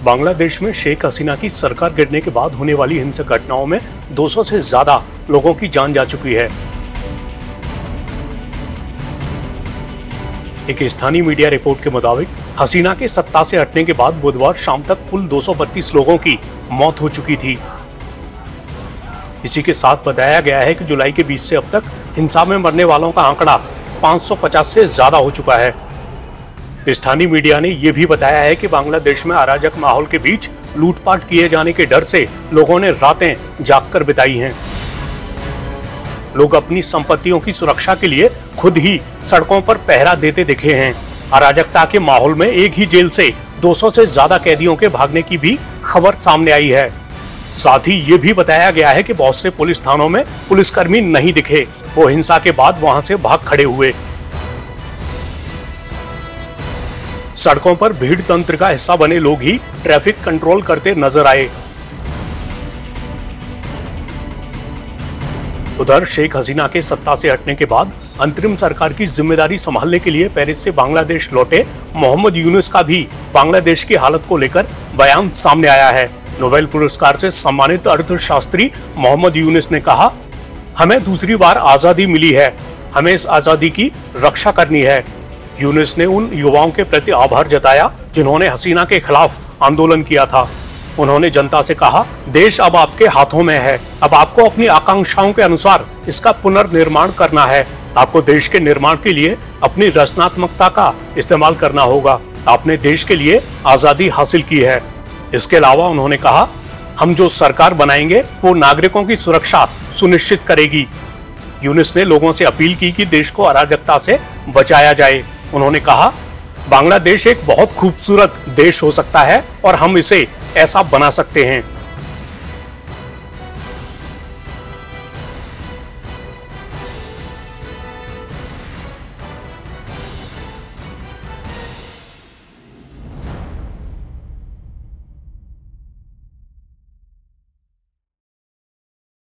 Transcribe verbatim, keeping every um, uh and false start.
बांग्लादेश में शेख हसीना की सरकार गिरने के बाद होने वाली हिंसक घटनाओं में दो सौ से ज्यादा लोगों की जान जा चुकी है। एक स्थानीय मीडिया रिपोर्ट के मुताबिक हसीना के सत्ता से हटने के बाद बुधवार शाम तक कुल दो सौ बत्तीस लोगों की मौत हो चुकी थी। इसी के साथ बताया गया है कि जुलाई के बीच से अब तक हिंसा में मरने वालों का आंकड़ा पाँच सौ पचास से ज्यादा हो चुका है। स्थानीय मीडिया ने यह भी बताया है कि बांग्लादेश में अराजक माहौल के बीच लूटपाट किए जाने के डर से लोगों ने रातें जागकर बिताई हैं। लोग अपनी संपत्तियों की सुरक्षा के लिए खुद ही सड़कों पर पहरा देते दिखे हैं। अराजकता के माहौल में एक ही जेल से दो सौ से ज्यादा कैदियों के भागने की भी खबर सामने आई है। साथ ही ये भी बताया गया है कि बहुत से पुलिस थानों में पुलिसकर्मी नहीं दिखे, वो हिंसा के बाद वहां से भाग खड़े हुए। सड़कों पर भीड़ तंत्र का हिस्सा बने लोग ही ट्रैफिक कंट्रोल करते नजर आए। उधर शेख हसीना के सत्ता से हटने के बाद अंतरिम सरकार की जिम्मेदारी संभालने के लिए पेरिस से बांग्लादेश लौटे मोहम्मद यूनुस का भी बांग्लादेश की हालत को लेकर बयान सामने आया है। नोबेल पुरस्कार से सम्मानित अर्थशास्त्री मोहम्मद यूनुस ने कहा, हमें दूसरी बार आजादी मिली है, हमें इस आजादी की रक्षा करनी है। यूनुस ने उन युवाओं के प्रति आभार जताया जिन्होंने हसीना के खिलाफ आंदोलन किया था। उन्होंने जनता से कहा, देश अब आपके हाथों में है, अब आपको अपनी आकांक्षाओं के अनुसार इसका पुनर्निर्माण करना है। आपको देश के निर्माण के लिए अपनी रचनात्मकता का इस्तेमाल करना होगा। आपने देश के लिए आजादी हासिल की है। इसके अलावा उन्होंने कहा, हम जो सरकार बनाएंगे वो नागरिकों की सुरक्षा सुनिश्चित करेगी। यूनुस ने लोगों से अपील की कि देश को अराजकता से बचाया जाए। उन्होंने कहा, बांग्लादेश एक बहुत खूबसूरत देश हो सकता है और हम इसे ऐसा बना सकते हैं।